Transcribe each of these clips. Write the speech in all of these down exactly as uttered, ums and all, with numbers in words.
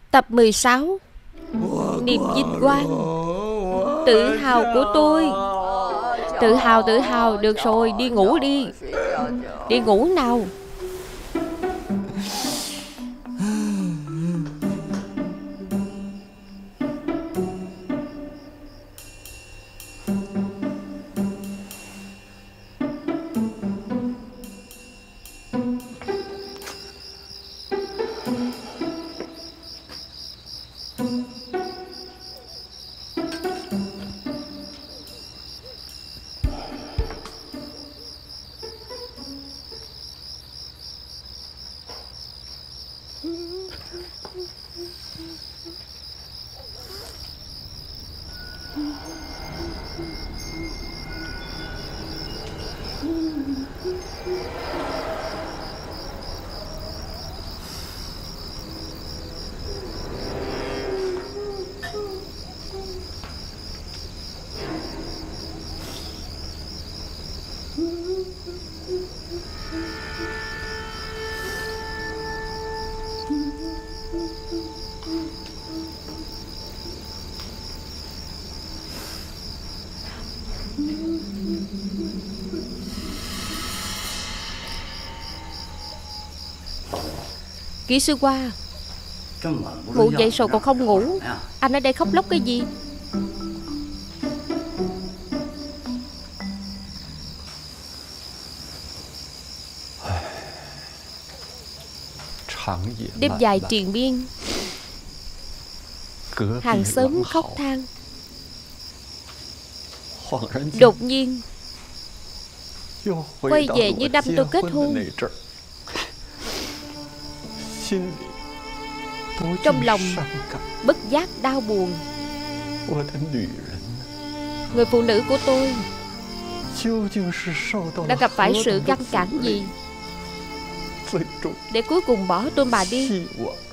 Tập mười sáu. Niềm vinh quang. Tự hào của tôi. Tự hào, tự hào. Được rồi, đi ngủ đi. Đi ngủ nào. Kỹ sư Hoa, ngủ dậy rồi còn không ngủ. Anh ở đây khóc lóc cái gì? Đêm dài triền miên, hàng xóm khóc than. Đột nhiên quay về như năm tôi kết hôn. Trong lòng bất giác đau buồn. Người phụ nữ của tôi đã gặp phải sự ngăn cản gì để cuối cùng bỏ tôi mà đi?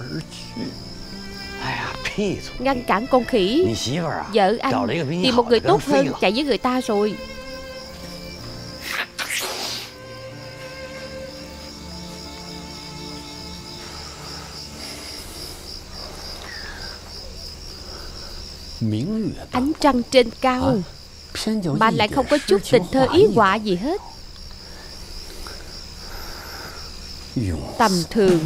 Ngăn cản con khỉ. Vợ anh tìm một người tốt hơn, chạy với người ta rồi. Ánh trăng trên cao mà lại không có chút tình thơ ý họa gì hết. Tầm thường.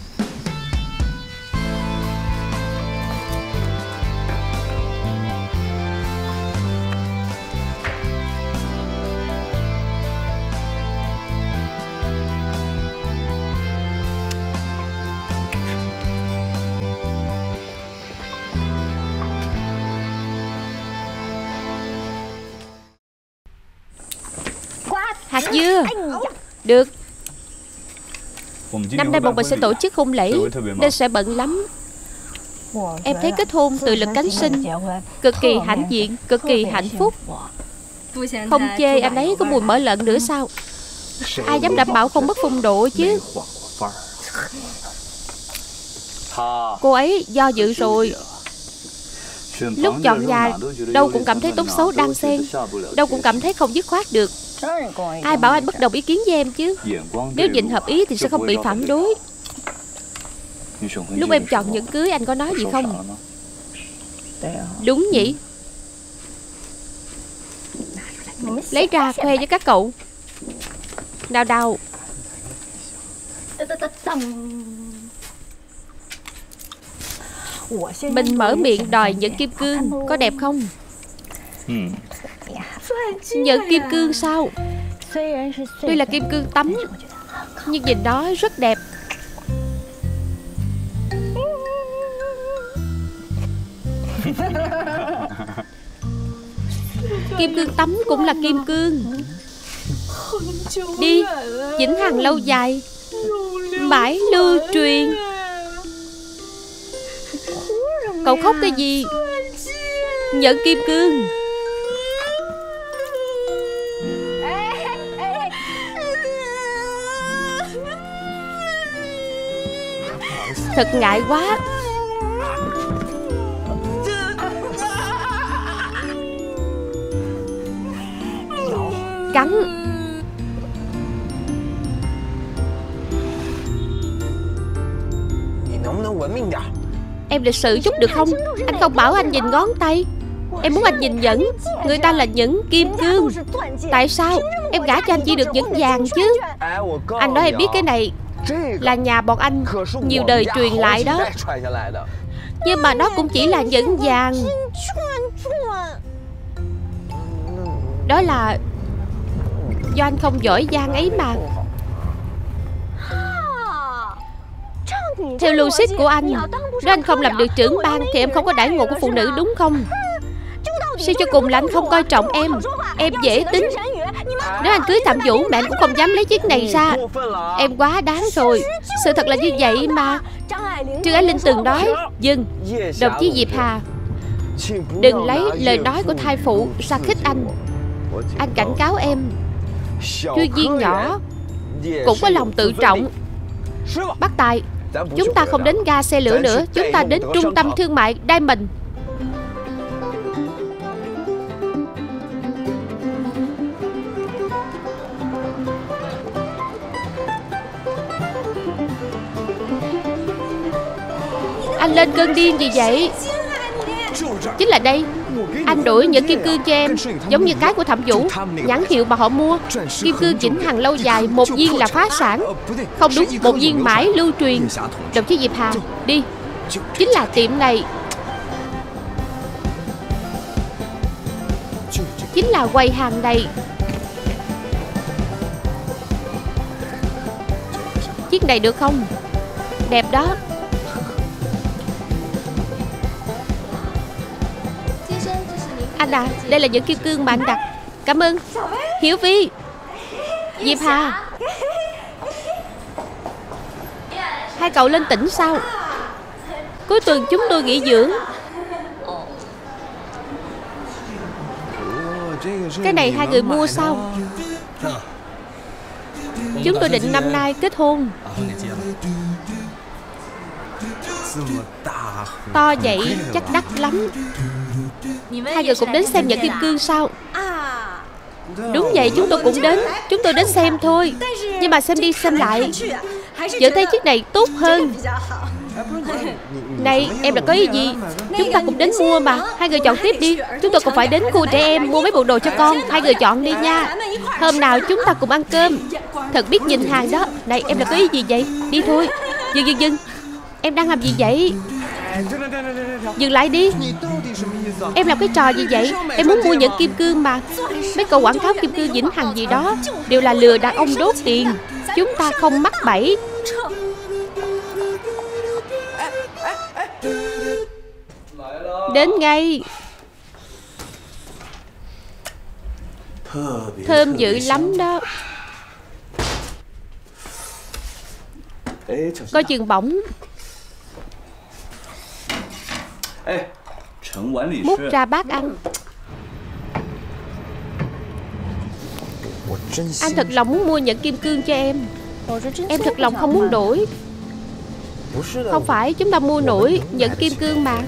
Hạt dưa. Được. Năm nay bọn mình sẽ tổ chức hôn lễ nên sẽ bận lắm. Em thấy kết hôn tự lực cánh sinh, cực kỳ hãnh diện, cực kỳ hạnh phúc. Không chê anh ấy có mùi mỡ lợn nữa sao? Ai dám đảm bảo không mất phong độ chứ? Cô ấy do dự rồi. Lúc chọn nhà đâu cũng cảm thấy tốt xấu đan xen, đâu cũng cảm thấy không dứt khoát được. Ai bảo anh bất đồng ý kiến với em chứ? Nếu nhìn hợp ý thì sẽ không bị phản đối. Lúc em chọn nhẫn cưới anh có nói gì không? Đúng nhỉ? Lấy ra khoe với các cậu. Nào nào. Mình mở miệng đòi nhẫn kim cương, có đẹp không? Nhẫn kim cương sao? Tuy là kim cương tấm, nhưng nhìn nó rất đẹp. Kim cương tấm cũng là kim cương. Đi, vĩnh hằng lâu dài, mãi lưu truyền. Cậu khóc cái gì? Nhẫn kim cương. Thật ngại quá. Cắn. Em lịch sự chút được không? Anh không bảo anh nhìn ngón tay. Em muốn anh nhìn nhẫn. Người ta là nhẫn kim cương. Tại sao em gả cho anh chỉ được nhẫn vàng chứ? Anh nói em biết cái này là nhà bọn anh nhiều đời truyền lại đó. Nhưng mà nó cũng chỉ là nhẫn vàng. Đó là do anh không giỏi giang ấy mà. Theo logic của anh, nếu anh không làm được trưởng ban thì em không có đãi ngộ của phụ nữ đúng không? Suy cho cùng là anh không coi trọng em. Em dễ tính. Nếu anh cưới Thẩm Vũ, mẹ cũng không dám lấy chiếc này ra. Em quá đáng rồi. Sự thật là như vậy mà. Trương Ái Linh từng nói: dừng, đồng chí Diệp Hà, đừng lấy lời nói của thai phụ ra khích anh. Anh cảnh cáo em, chuyên viên nhỏ cũng có lòng tự trọng. Bác Tài, chúng ta không đến ga xe lửa nữa, chúng ta đến trung tâm thương mại Diamond. Anh lên cơn điên gì vậy? Chính là đây. Anh đổi nhẫn kim cương cho em, giống như cái của Thẩm Vũ, nhãn hiệu mà họ mua. Kim cương vĩnh hằng lâu dài, một viên là phá sản. Không đúng, một viên mãi lưu truyền. Đồng chí Diệp Hà, đi. Chính là tiệm này. Chính là quầy hàng này. Chiếc này được không? Đẹp đó. Anh à, đây là những kim cương mà anh đặt. Cảm ơn. Hiếu Vi, Diệp Hà, hai cậu lên tỉnh sao? Cuối tuần chúng tôi nghỉ dưỡng. Cái này hai người mua sao? Chúng tôi định năm nay kết hôn. To vậy chắc đắt lắm. Hai người cũng đến xem nhẫn kim cương sao? Đúng vậy, chúng tôi cũng đến. Chúng tôi đến xem thôi. Nhưng mà xem đi xem lại, vẫn thấy chiếc này tốt hơn. Này, em là có ý gì? Chúng ta cũng đến mua mà. Hai người chọn tiếp đi. Chúng tôi còn phải đến khu trẻ em mua mấy bộ đồ cho con. Hai người chọn đi nha. Hôm nào chúng ta cùng ăn cơm. Thật biết nhìn hàng đó. Này, em là có ý gì vậy? Đi thôi. Dừng dừng dừng. Em đang làm gì vậy? Dừng lại đi. Em làm cái trò gì vậy? Em muốn mua nhẫn kim cương mà. Mấy câu quảng cáo kim cương vĩnh hằng gì đó đều là lừa đàn ông đốt tiền. Chúng ta không mắc bẫy. Đến ngay. Thơm dữ lắm đó. Coi chừng bỏng. Múc ra bát ăn. Anh thật lòng muốn mua nhẫn kim cương cho em. Em thật lòng không muốn đổi. Không phải chúng ta mua nổi nhẫn kim cương mà.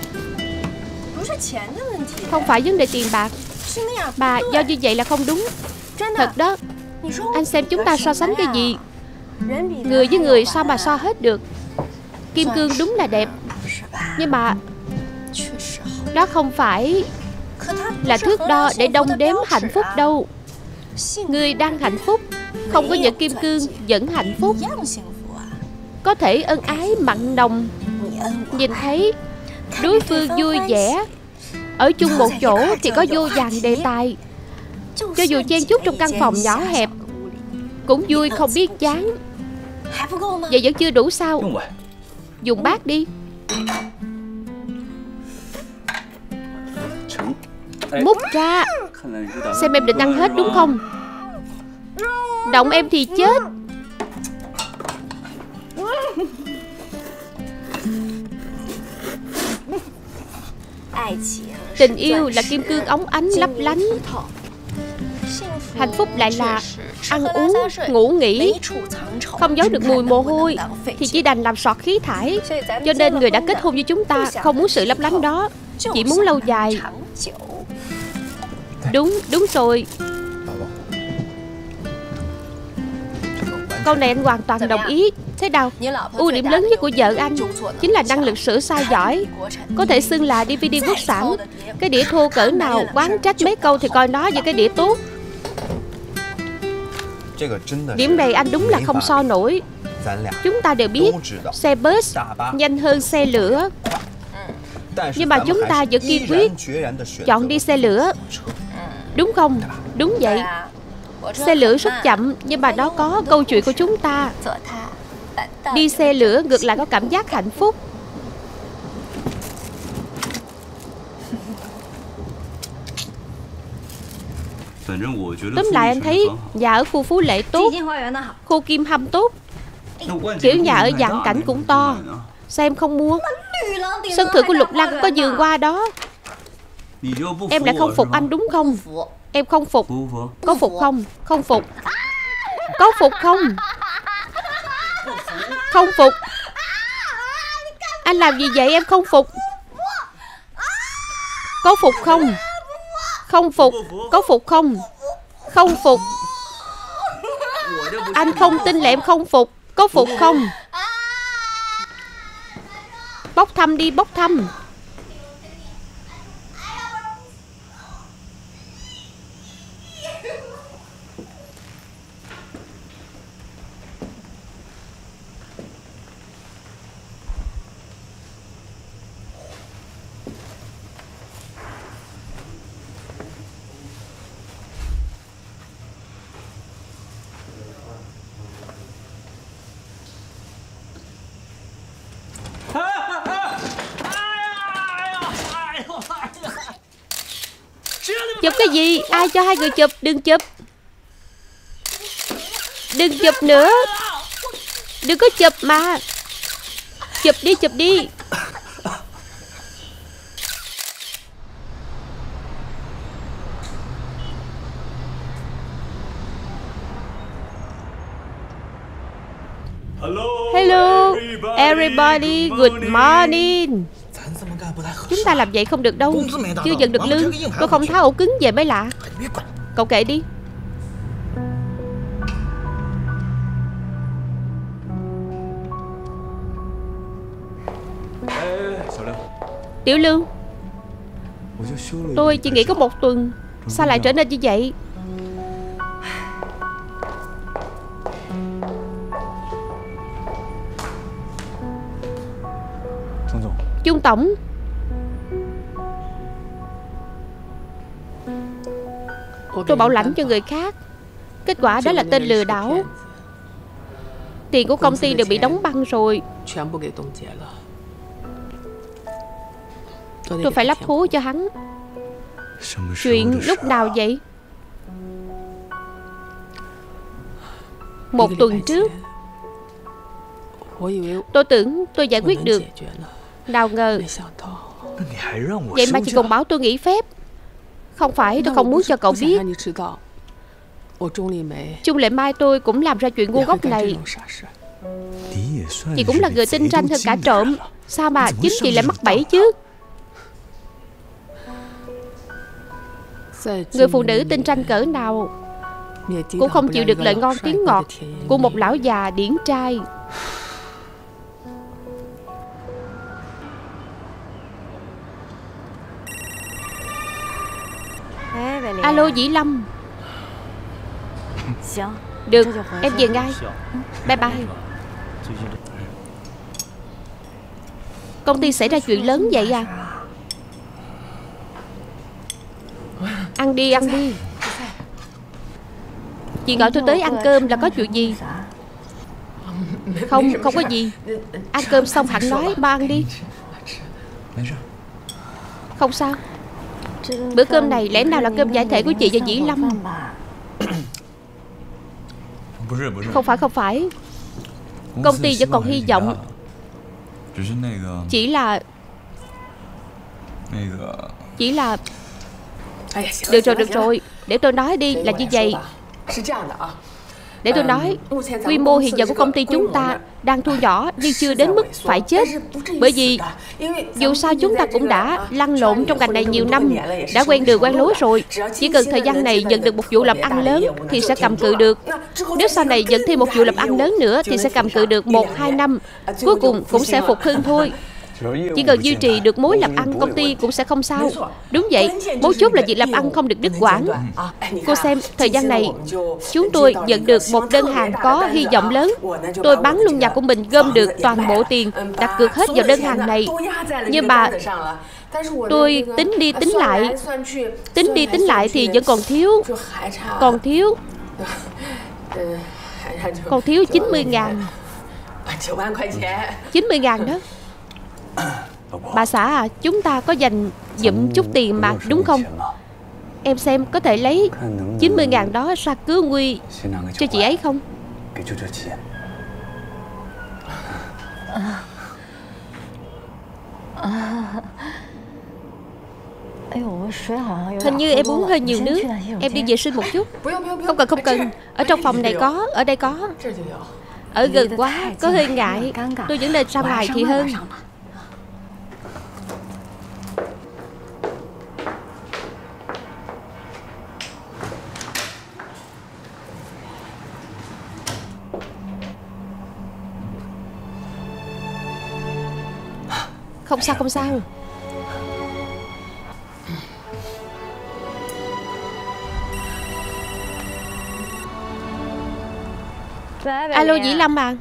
Không phải vấn đề tiền bạc, mà do như vậy là không đúng. Thật đó. Anh xem chúng ta so sánh cái gì? Người với người sao mà so hết được. Kim cương đúng là đẹp, nhưng mà đó không phải là thước đo để đong đếm hạnh phúc đâu. Người đang hạnh phúc không có nhẫn kim cương vẫn hạnh phúc. Có thể ân ái mặn nồng, nhìn thấy đối phương vui vẻ, ở chung một chỗ thì có vô vàn đề tài. Cho dù chen chúc trong căn phòng nhỏ hẹp cũng vui không biết chán. Vậy vẫn chưa đủ sao? Dùng bát đi. Múc ra. Xem em định ăn hết đúng không? Động em thì chết. Tình yêu là kim cương óng ánh lấp lánh. Hạnh phúc lại là ăn uống, ngủ nghỉ, không giấu được mùi mồ hôi thì chỉ đành làm sọt khí thải. Cho nên người đã kết hôn với chúng ta không muốn sự lấp lánh đó, chỉ muốn lâu dài. Đúng, đúng rồi. Câu này anh hoàn toàn đồng ý. Thế nào? Ưu điểm lớn nhất của vợ anh chính là năng lực sửa sai giỏi, có thể xưng là đê vê đê quốc sản. Cái đĩa thô cỡ nào quán trách mấy câu thì coi nó như cái đĩa tốt. Điểm này anh đúng là không so nổi. Chúng ta đều biết xe bus nhanh hơn xe lửa, nhưng mà chúng ta vẫn kiên quyết chọn đi xe lửa, đúng không? Đúng vậy. Xe lửa rất chậm, nhưng mà nó có câu chuyện của chúng ta. Đi xe lửa ngược lại có cảm giác hạnh phúc. Tóm lại anh thấy nhà ở khu Phú Lệ tốt, khu Kim Hâm tốt, kiểu nhà ở dạng cảnh cũng to. Sao em không mua? Sân thượng của Lục Lăng có vườn hoa đó. Em lại không phục anh đúng không? Em không phục. Có phục không? Không phục. Có phục không? Không phục. Anh làm gì vậy? Em không phục. Có phục không? Không phục. Có phục không? Không phục. Anh không tin là em không phục. Có phục không? Bốc thăm đi, bốc thăm. Chụp cái gì? Ai cho hai người chụp? Đừng chụp. Đừng chụp nữa. Đừng có chụp mà. Chụp đi, chụp đi. Hello everybody, good morning. Chúng ta làm vậy không được đâu. Chưa nhận được lương, tôi không tháo ổ cứng về mới lạ. Cậu kệ đi. Tiểu Lương, tôi chỉ nghĩ có một tuần, sao lại trở nên như vậy? Trung Tổng, tôi bảo lãnh cho người khác, kết quả đó là tên lừa đảo. Tiền của công ty đều bị đóng băng rồi. Tôi phải lắp thú cho hắn. Chuyện lúc nào vậy? Một tuần trước. Tôi tưởng tôi giải quyết được, nào ngờ. Vậy mà chị còn bảo tôi nghỉ phép. Không phải tôi không muốn cho cậu biết, Trung Lệ Mai tôi cũng làm ra chuyện ngu ngốc này. Chị cũng là người tinh ranh hơn cả trộm. Sao mà chính chị lại mắc bẫy chứ? Người phụ nữ tinh ranh cỡ nào cũng không chịu được lời ngon tiếng ngọt của một lão già điển trai. Alo Dĩ Lâm. Được, em về ngay. Bye bye. Công ty xảy ra chuyện lớn vậy à? Ăn đi, ăn đi. Chị gọi tôi tới ăn cơm là có chuyện gì? Không, không có gì. Ăn cơm xong hẳn nói, ba ăn đi. Không sao. Bữa cơm này lẽ nào là cơm giải thể của chị và Dĩ Lâm? Không phải, không phải. Công ty vẫn còn hy vọng. Chỉ là Chỉ là Được rồi, được rồi. Để tôi nói đi, là như vậy. Để tôi nói, quy mô hiện giờ của công ty chúng ta đang thu nhỏ nhưng chưa đến mức phải chết. Bởi vì dù sao chúng ta cũng đã lăn lộn trong ngành này nhiều năm, đã quen đường quen lối rồi. Chỉ cần thời gian này nhận được một vụ làm ăn lớn thì sẽ cầm cự được. Nếu sau này nhận thêm một vụ làm ăn lớn nữa thì sẽ cầm cự được một hai năm. Cuối cùng cũng sẽ phục hưng thôi. Chỉ cần duy trì được mối làm ăn, công ty cũng sẽ không sao. Đúng vậy, mấu chốt là việc làm ăn không được đứt quãng. Cô xem, thời gian này chúng tôi nhận được một đơn hàng có hy vọng lớn. Tôi bán luôn nhà của mình, gom được toàn bộ tiền, đặt cược hết vào đơn hàng này. Nhưng mà tôi tính đi tính lại, tính đi tính lại thì vẫn còn thiếu, còn thiếu, còn thiếu chín mươi ngàn. chín mươi ngàn đó. Bà xã à, chúng ta có dành dụm chút tiền mà, đúng không? Em xem có thể lấy chín mươi ngàn đó ra cứu nguy cho chị ấy không? Hình như em uống hơi nhiều nước. Em đi vệ sinh một chút. Không cần, không cần. Ở trong phòng này có, ở đây có. Ở gần quá, có hơi ngại. Tôi vẫn nên ra ngoài thì hơn. Không sao, không sao. Alo Dĩ Lâm à,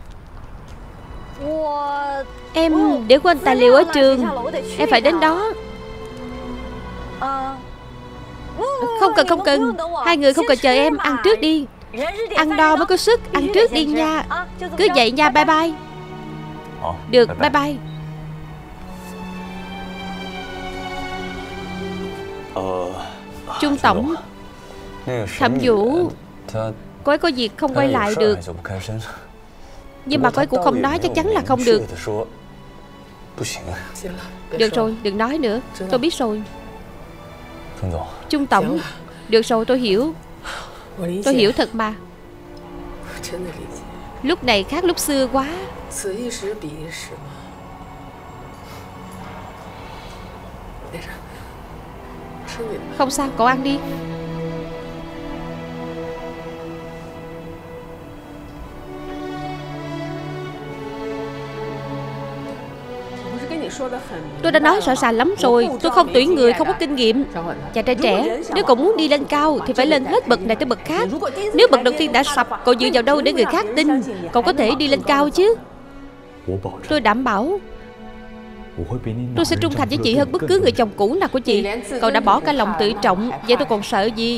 em để quên tài liệu ở trường, em phải đến đó. Không cần, không cần. Hai người không cần chờ em, ăn trước đi. Ăn đo mới có sức, ăn trước đi nha. Cứ vậy nha, bye bye. Được, bye bye. Trung tổng, Thẩm Vũ, cô ấy có việc không quay lại được. Nhưng mà cô ấy cũng không nói, chắc chắn là không được. Được rồi, đừng nói nữa. Tôi biết rồi. Trung tổng, được rồi, tôi hiểu. Tôi hiểu thật mà. Lúc này khác lúc xưa quá. Không sao, cậu ăn đi. Tôi đã nói rõ ràng lắm rồi. Tôi không tuyển người không có kinh nghiệm. Chàng trai trẻ, nếu cậu muốn đi lên cao thì phải lên hết bậc này tới bậc khác. Nếu bậc đầu tiên đã sập, cậu dựa vào đâu để người khác tin cậu có thể đi lên cao chứ? Tôi đảm bảo tôi sẽ trung thành với chị hơn bất cứ người chồng cũ nào của chị. Cậu đã bỏ cả lòng tự trọng, vậy tôi còn sợ gì?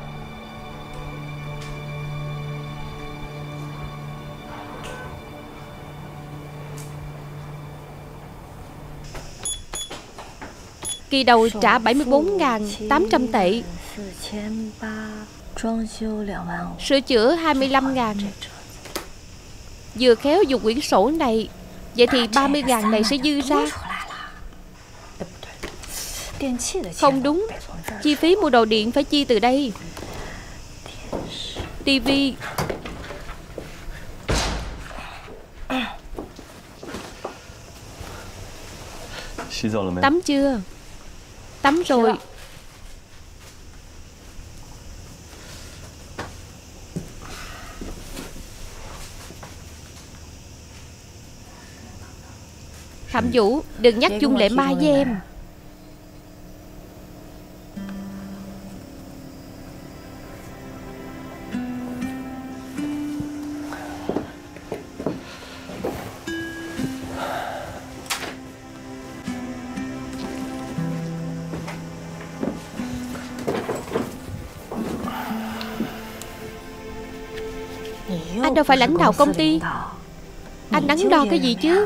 Kỳ đầu trả bảy mươi bốn nghìn tám trăm tệ, sửa chữa hai mươi lăm nghìn. Vừa khéo dùng quyển sổ này, vậy thì ba mươi nghìn này sẽ dư ra. Không đúng, chi phí mua đồ điện phải chi từ đây. Tivi, tắm chưa? Tắm rồi. Thẩm Vũ, đừng nhắc Dung Lệ Mai với em. Anh đâu phải lãnh đạo công ty. Anh đắn đo cái gì chứ?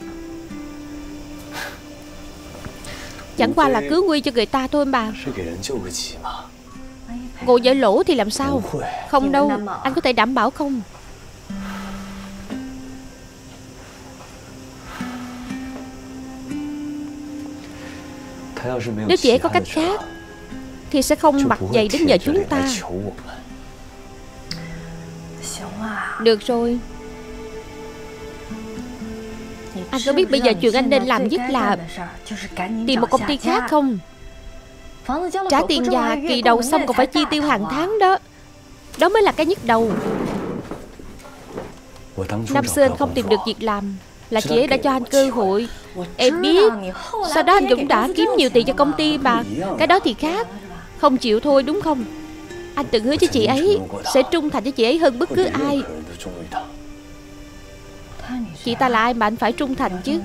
Chẳng qua là cứu nguy cho người ta thôi mà. Ngồi dở lỗ thì làm sao? Không đâu, anh có thể đảm bảo không? Nếu chị ấy có cách khác thì sẽ không mặt dày đến nhờ chúng ta. Được rồi. Anh có biết bây giờ chuyện anh nên làm nhất là tìm một công ty khác không? Trả tiền nhà kỳ đầu xong còn phải chi tiêu hàng tháng đó. Đó mới là cái nhức đầu. Năm xưa anh không tìm được việc làm là chị ấy đã cho anh cơ hội. Em biết. Sau đó anh cũng đã kiếm nhiều tiền cho công ty mà. Cái đó thì khác. Không chịu thôi đúng không? Anh từng hứa với chị ấy sẽ trung thành với chị ấy hơn bất cứ ai. Chị ta là ai mà anh phải trung thành chứ?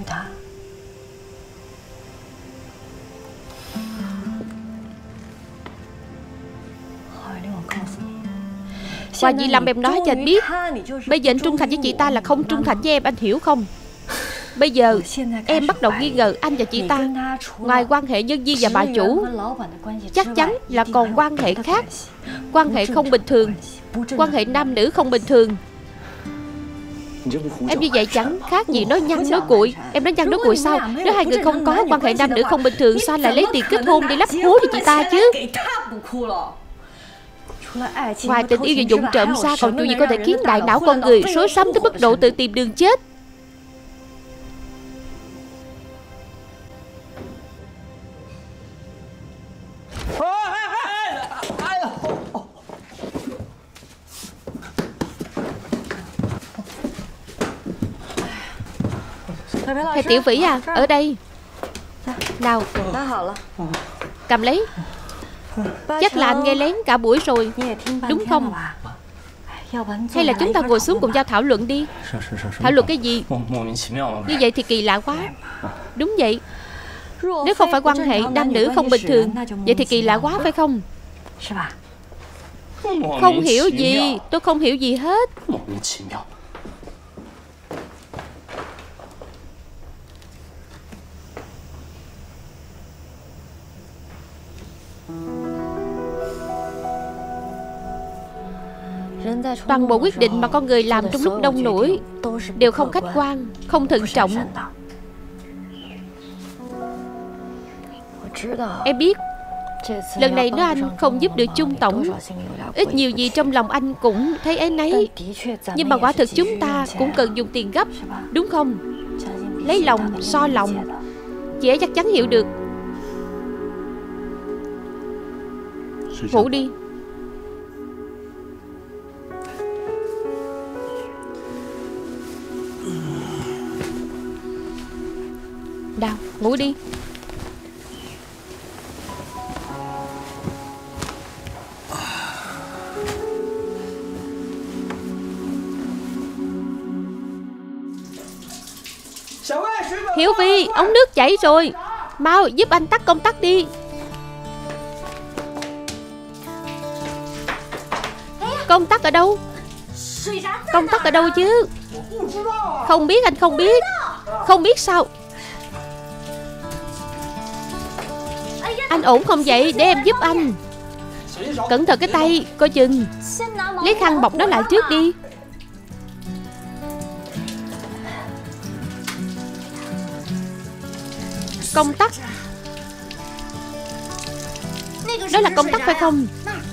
Qua Di Lâm, em nói cho anh biết, bây giờ anh trung thành với chị ta là không trung thành với em, anh hiểu không? Bây giờ em bắt đầu nghi ngờ anh và chị ta. Ngoài quan hệ nhân viên và bà chủ, chắc chắn là còn quan hệ khác. Quan hệ không bình thường. Quan hệ nam nữ không bình thường. Em như vậy chẳng khác gì nói nhăn nói cuội. Em nói nhăn nói cuội sao? Nếu hai người không có quan hệ nam nữ không bình thường, sao lại lấy tiền kết hôn để lắp hố cho chị ta chứ? Ngoài tình yêu và vụng trộm xa, còn chuyện gì có thể khiến đại não con người rối rắm tới mức độ tự tìm đường chết? Thầy Tiểu Vĩ à, ở đây. Nào, cầm lấy. Chắc là anh nghe lén cả buổi rồi, đúng không? Hay là chúng ta ngồi xuống cùng nhau thảo luận đi. Thảo luận cái gì? Như vậy thì kỳ lạ quá. Đúng vậy. Nếu không phải quan hệ nam nữ không bình thường, vậy thì kỳ lạ quá phải không? Không hiểu gì. Tôi không hiểu gì hết. Toàn bộ quyết định mà con người làm trong lúc đông nổi đều không khách quan, không thận trọng. Em biết lần này nếu anh không giúp được Chung tổng, ít nhiều gì trong lòng anh cũng thấy áy náy. Nhưng mà quả thực chúng ta cũng cần dùng tiền gấp, đúng không? Lấy lòng so lòng, chị ấy chắc chắn hiểu được. Ngủ đi. Nào, ngủ đi. Hiếu Vi, ống nước chảy rồi. Mau giúp anh tắt công tắc đi. Công tắc ở đâu? Công tắc ở đâu chứ? Không biết, anh không biết. Không biết sao? Anh ổn không vậy? Để em giúp anh. Cẩn thận cái tay, coi chừng. Lấy khăn bọc nó lại trước đi. Công tắc. Đó là công tắc phải không?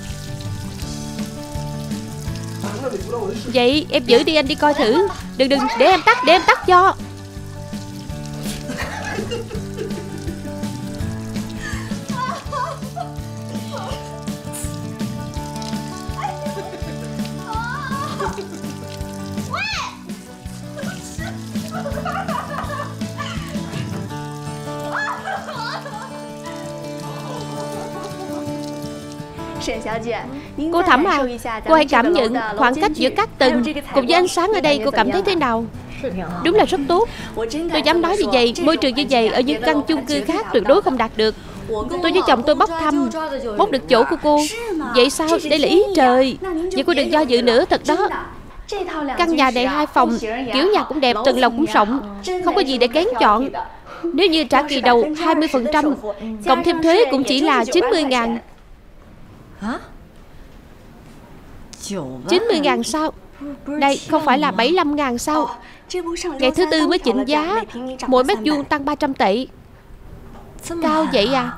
Vậy em giữ đi, anh đi coi thử. Đừng đừng, để em tắt, để em tắt cho. Cô Thẩm à, cô hãy cảm nhận khoảng cách giữa các tầng cùng với ánh sáng ở đây, cô cảm thấy thế nào? Đúng là rất tốt. Tôi dám nói như vậy, môi trường như vậy ở những căn chung cư khác tuyệt đối không đạt được. Tôi với chồng tôi bốc thăm, bốc được chỗ của cô. Vậy sao? Đây là ý trời. Nhưng cô đừng do dự nữa, thật đó. Căn nhà này hai phòng, kiểu nhà cũng đẹp, tầng lầu cũng rộng, không có gì để kén chọn. Nếu như trả kỳ đầu hai mươi phần trăm, cộng thêm thuế cũng chỉ là chín mươi ngàn. chín mươi ngàn sao? Đây không phải là bảy mươi lăm ngàn sao? Ngày thứ tư mới chỉnh giá, mỗi mét vuông tăng ba trăm tệ. Cao vậy à?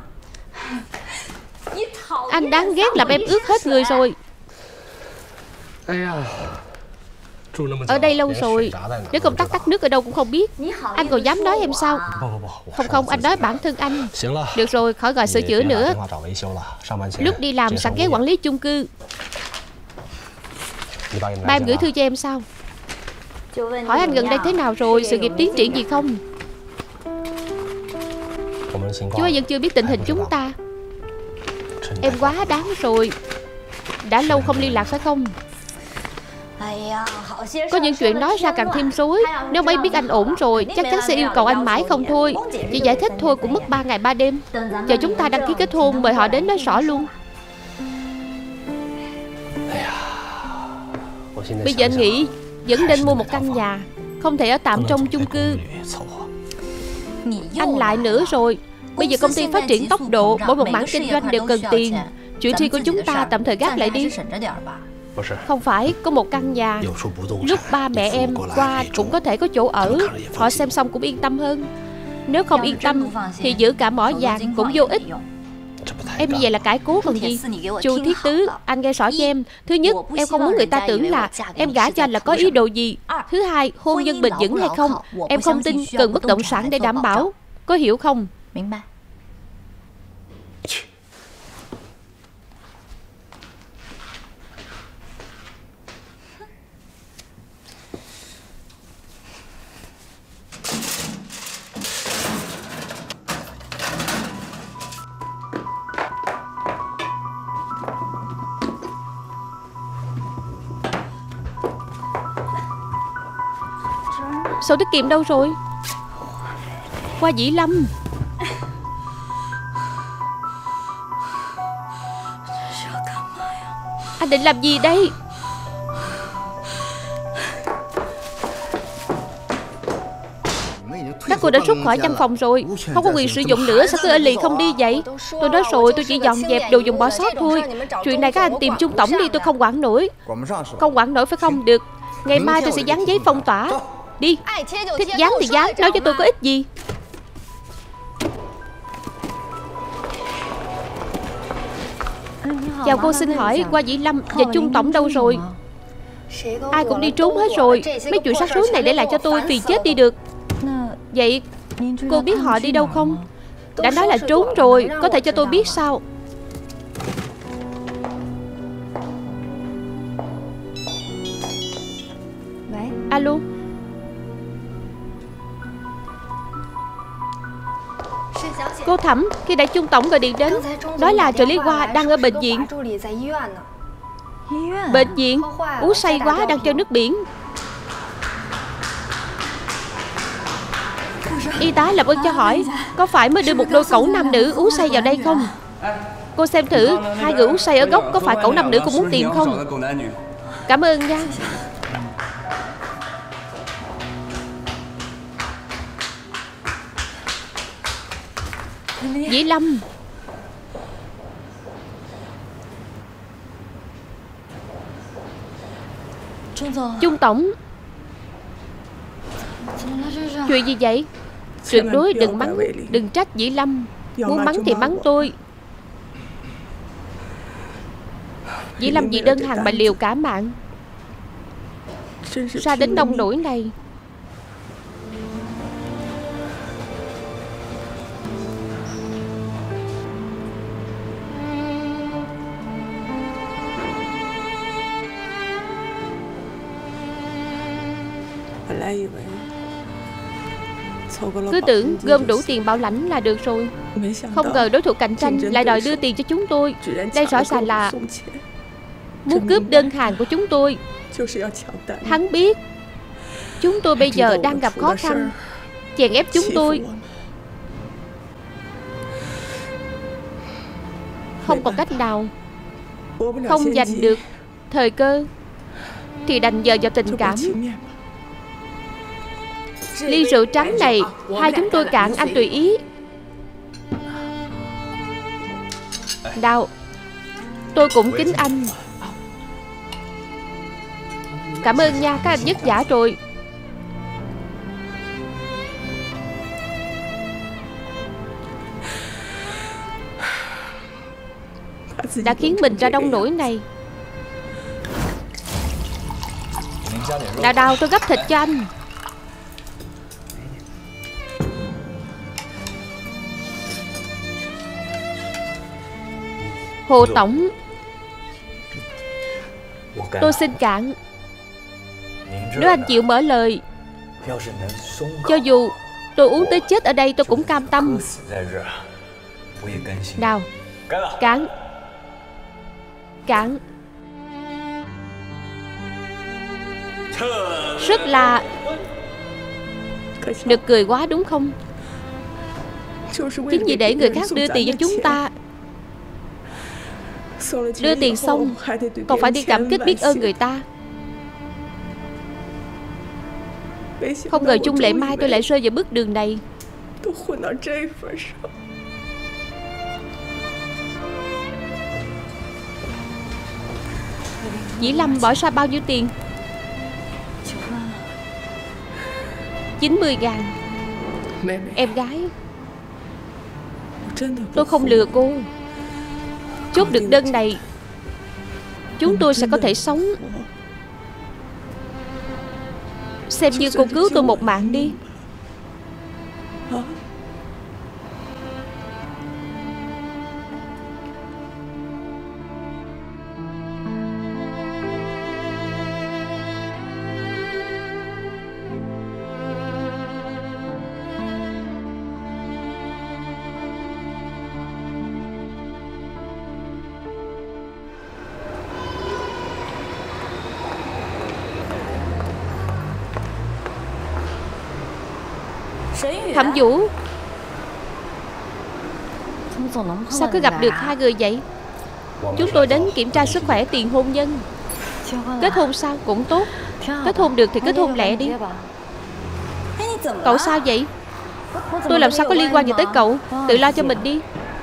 Anh đáng ghét làm em ướt hết người rồi. Ở đây lâu rồi, đến công tắc tắt nước ở đâu cũng không biết. Anh còn dám nói em sao? Không không, anh nói bản thân anh. Được rồi, khỏi gọi sửa chữa nữa. Lúc đi làm sẵn ghé quản lý chung cư. Ba em gửi thư cho em sao? Hỏi anh gần đây thế nào rồi, sự nghiệp tiến triển gì không? Chú ấy vẫn chưa biết tình hình chúng ta. Em quá đáng rồi. Đã lâu không liên lạc phải không? Có những chuyện nói ra càng thêm rối. Nếu mấy biết anh ổn rồi, chắc chắn sẽ yêu cầu anh mãi không thôi. Chỉ giải thích thôi cũng mất ba ngày ba đêm. Chờ chúng ta đăng ký kết hôn, mời họ đến nói rõ luôn. Bây giờ anh nghĩ vẫn nên mua một căn nhà, không thể ở tạm trong chung cư. Anh lại nữa rồi. Bây giờ công ty phát triển tốc độ, mỗi một mảng kinh doanh đều cần tiền. Chuyện riêng của chúng ta tạm thời gác lại đi. Không phải, có một căn nhà, lúc ba mẹ em qua cũng có thể có chỗ ở. Họ xem xong cũng yên tâm hơn. Nếu không yên tâm thì giữ cả mỏ vàng cũng vô ích. Em như vậy là cãi cố còn gì. Chu Thiết Tứ, anh nghe rõ cho em. Thứ nhất, em không muốn người ta tưởng là em gả cho anh là có ý đồ gì. Thứ hai, hôn nhân bền vững hay không, em không tin cần bất động sản để đảm bảo. Có hiểu không? Sổ tiết kiệm đâu rồi? Qua Vĩ Lâm. Anh định làm gì đây? Các cô đã rút khỏi văn phòng rồi, không có quyền sử dụng nữa. Sao cứ ở lì không đi vậy? Tôi nói rồi, tôi chỉ dọn dẹp đồ dùng bỏ sót thôi. Chuyện này các anh tìm Trung tổng đi, tôi không quản nổi. Không quản nổi phải không? Được, ngày mai tôi sẽ dán giấy phong tỏa. Đi. Thích dán thì dán, nói cho tôi có ích gì. Chào cô, xin hỏi qua Vĩ Lâm và Trung tổng đâu rồi? Ai cũng đi trốn hết rồi. Mấy chuyện rắc rối này để lại cho tôi, vì chết đi được. Vậy cô biết họ đi đâu không? Đã nói là trốn rồi, có thể cho tôi biết sao? Alo. Cô Thẩm, khi đại Trung tổng gọi điện đến, nói là trợ lý Hoa đang ở bệnh viện. Bệnh viện? Uống say quá đang chơi nước biển. Y tá làm ơn cho hỏi, có phải mới đưa một đôi cẩu nam nữ uống say vào đây không? Cô xem thử, hai người uống say ở góc, có phải cẩu nam nữ cũng muốn tìm không? Cảm ơn nha. Vĩ Lâm. Trung tổng. Chuyện gì vậy? Tuyệt đối đừng mắng, đừng trách Vĩ Lâm. Muốn mắng thì mắng tôi. Vĩ Lâm vì đơn hàng mà liều cả mạng, ra đến nông nổi này. Cứ tưởng gom đủ tiền bảo lãnh là được rồi. Không ngờ đối thủ cạnh tranh lại đòi đưa tiền cho chúng tôi. Đây rõ ràng là muốn cướp đơn hàng của chúng tôi. Hắn biết chúng tôi bây giờ đang gặp khó khăn, chèn ép chúng tôi. Không còn cách nào, không giành được thời cơ thì đành nhờ vào tình cảm. Ly rượu trắng này hai chúng tôi cạn, anh tùy ý. Đào, tôi cũng kính anh. Cảm ơn nha, các anh vất vả rồi. Đã khiến mình ra nông nổi này. Đào đào, tôi gấp thịt cho anh. Hồ tổng, tôi xin cạn. Nếu anh chịu mở lời, cho dù tôi uống tới chết ở đây tôi cũng cam tâm. Nào, cạn. Cạn. Rất là nực cười quá đúng không? Chính vì để người khác đưa tiền cho chúng ta, đưa tiền xong còn phải đi cảm kích biết ơn người ta. Không ngờ chung lệ mai tôi lại rơi vào bước đường này. Dĩ Lâm bỏ ra bao nhiêu tiền? Chín mươi ngàn. Em gái, tôi không lừa cô. Chốt được đơn này, chúng tôi sẽ có thể sống. Xem như cô cứu tôi một mạng đi. Thẩm Vũ, sao cứ gặp được hai người vậy? Chúng tôi đến kiểm tra sức khỏe tiền hôn nhân. Kết hôn sao cũng tốt. Kết hôn được thì kết hôn lẹ đi. Cậu sao vậy? Tôi làm sao có liên quan gì tới cậu? Tự lo cho mình đi.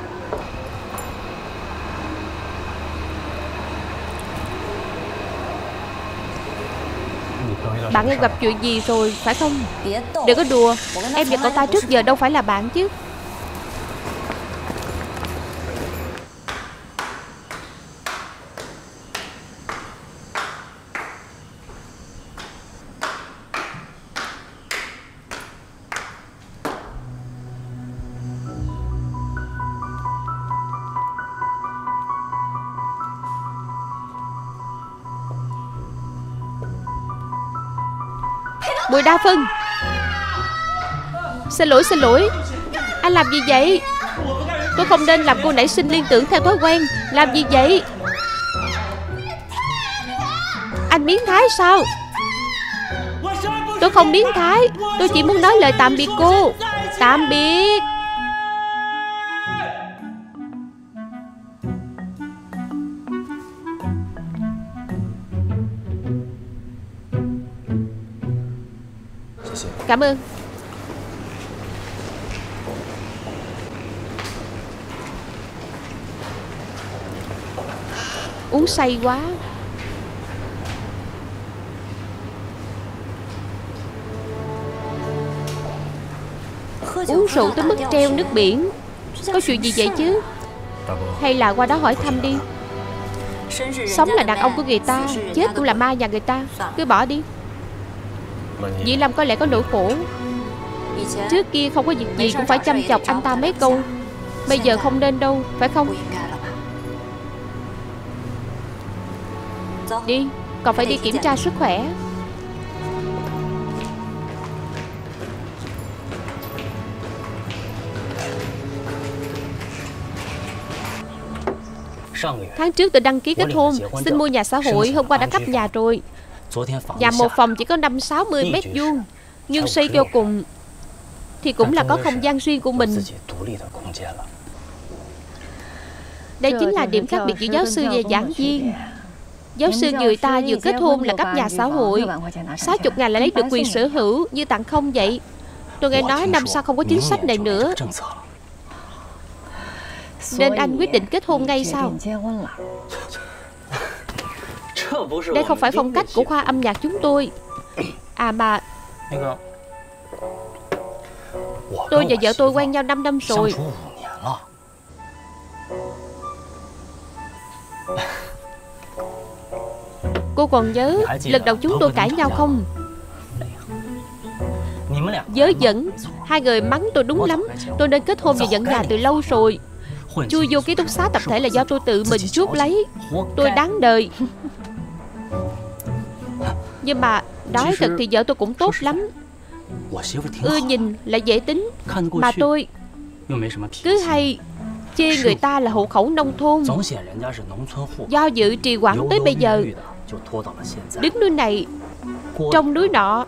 Bạn em gặp chuyện gì rồi phải không? Đừng có đùa. Em và cậu ta trước giờ đâu phải là bạn chứ. Bùi Đa Phân, xin lỗi xin lỗi. Anh làm gì vậy? Tôi không nên làm cô nảy sinh liên tưởng theo thói quen. Làm gì vậy? Anh biến thái sao? Tôi không biến thái. Tôi chỉ muốn nói lời tạm biệt cô. Tạm biệt. Cảm ơn. Uống say quá. Uống rượu tới mức treo nước biển. Có chuyện gì vậy chứ? Hay là qua đó hỏi thăm đi. Sống là đàn ông của người ta, chết cũng là ma nhà người ta. Cứ bỏ đi. Dĩ Lâm có lẽ có nỗi khổ. Trước kia không có việc gì cũng phải chăm chọc anh ta mấy câu. Bây giờ không nên đâu, phải không? Đi, còn phải đi kiểm tra sức khỏe. Tháng trước tôi đăng ký kết hôn, xin mua nhà xã hội. Hôm qua đã cấp nhà rồi. Nhà một phòng chỉ có năm sáu mươi mét vuông, nhưng xây cho cùng thì cũng là có không gian riêng của mình. Đây chính là điểm khác biệt giữa giáo sư và giảng viên. Giáo sư người ta vừa kết hôn là cấp nhà xã hội, sáu mươi ngàn là lấy được quyền sở hữu, như tặng không vậy. Tôi nghe nói năm sau không có chính sách này nữa, nên anh quyết định kết hôn ngay sao? Đây không phải phong cách của khoa âm nhạc chúng tôi. À mà tôi và vợ tôi quen nhau năm năm rồi. Cô còn nhớ lần đầu chúng tôi cãi nhau không? Dớ dẫn. Hai người mắng tôi đúng lắm. Tôi nên kết hôn và dẫn nhà từ lâu rồi. Chui vô ký túc xá tập thể là do tôi tự mình chuốc lấy. Tôi đáng đời. Nhưng mà nói thật thì vợ tôi cũng tốt lắm. Ưa nhìn lại dễ tính. Mà tôi cứ hay chê người ta là hộ khẩu nông thôn. Do dự trì hoãn tới bây giờ. Đứng núi này trong núi nọ.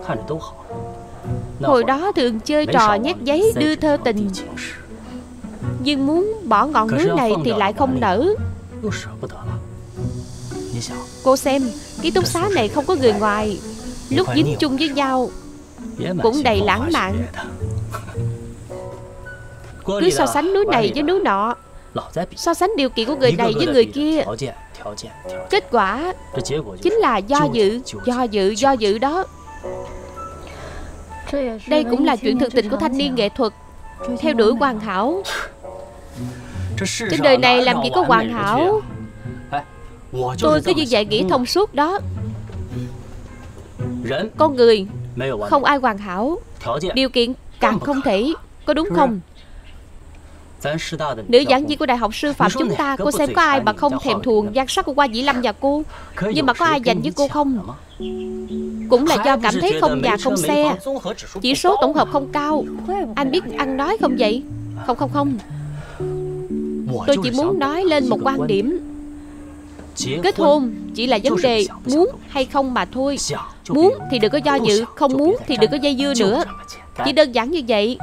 Hồi đó thường chơi trò nhét giấy đưa thơ tình. Nhưng muốn bỏ ngọn núi này thì lại không nỡ. Cô xem, ký túc xá này không có người ngoài. Lúc dính chung với nhau cũng đầy lãng mạn. Cứ so sánh núi này với núi nọ, so sánh điều kiện của người này với người kia. Kết quả chính là do dự, do dự, do dự đó. Đây cũng là chuyện thực tình của thanh niên nghệ thuật. Theo đuổi hoàn hảo. Trên đời này làm gì có hoàn hảo. Tôi cứ như vậy nghĩ thông suốt đó. Con người không ai hoàn hảo. Điều kiện càng không thể. Có đúng không? Nữ giảng viên của Đại học Sư phạm chúng ta, cô xem có ai mà không thèm thuồng nhan sắc của Hoa Dĩ Lâm và cô. Nhưng mà có ai dành với cô không? Cũng là do cảm thấy không nhà không xe, chỉ số tổng hợp không cao. Anh biết ăn nói không vậy? Không không không. Tôi chỉ muốn nói lên một quan điểm. Kết hôn chỉ là vấn đề muốn hay không mà thôi. Muốn thì đừng có do dự, không muốn thì đừng có dây dưa nữa. Chỉ đơn giản như vậy.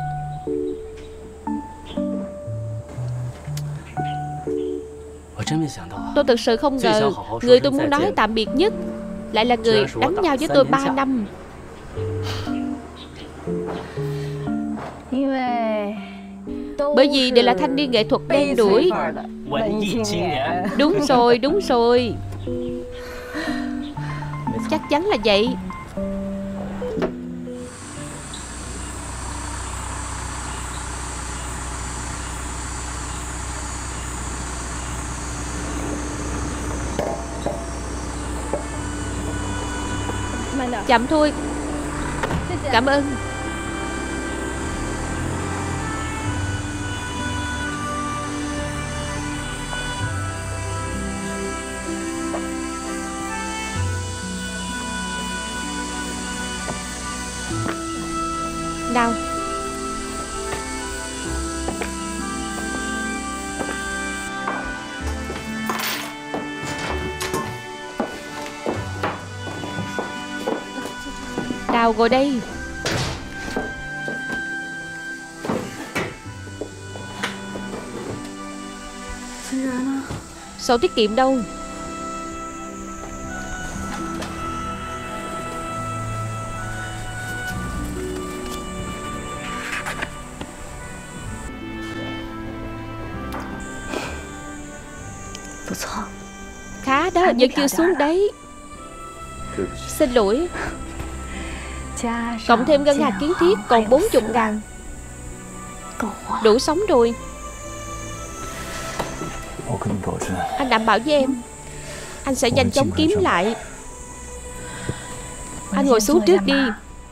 Tôi thực sự không ngờ người tôi muốn nói tạm biệt nhất lại là người đánh nhau với tôi ba năm. Bởi vì đều là thanh niên nghệ thuật đen đuổi. Đúng rồi, đúng rồi. Chắc chắn là vậy. Chậm thôi. Cảm ơn. Nào. Nào ngồi đây. Sổ tiết kiệm đâu? Khá đó, vẫn chưa xuống đấy. Xin lỗi. Cộng thêm ngân hàng kiến thiết còn bốn mươi ngàn. Đủ sống rồi. Anh đảm bảo với em, anh sẽ nhanh chóng kiếm lại. Anh ngồi xuống trước đi.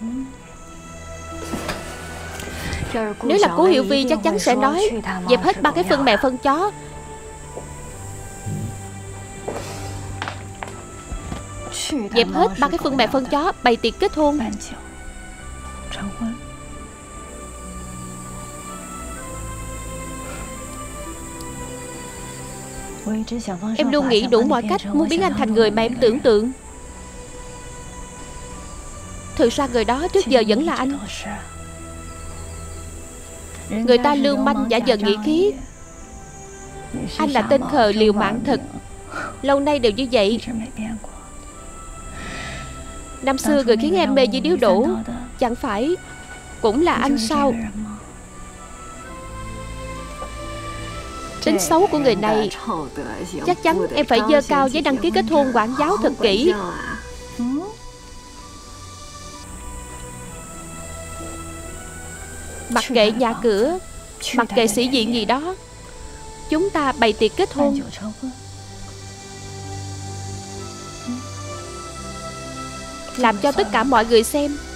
Nếu là Cố Hiểu Vi chắc chắn sẽ nói dẹp hết ba cái phân mèo phân chó. Dẹp hết ba cái phân mèo phân chó, bày tiệc kết hôn. Em luôn nghĩ đủ mọi cách muốn biến anh thành người mà em tưởng tượng. Thực ra người đó trước giờ vẫn là anh. Người ta lưu manh giả vờ nghĩa khí. Anh là tên khờ liều mạng thật. Lâu nay đều như vậy. Năm xưa người khiến em mê với điếu đổ chẳng phải cũng là anh sao? Tính xấu của người này chắc chắn em phải dơ cao giấy đăng ký kết hôn quản giáo thật kỹ. Mặc kệ nhà cửa, mặc kệ sĩ diện gì đó, chúng ta bày tiệc kết hôn. làm cho tất cả mọi người xem.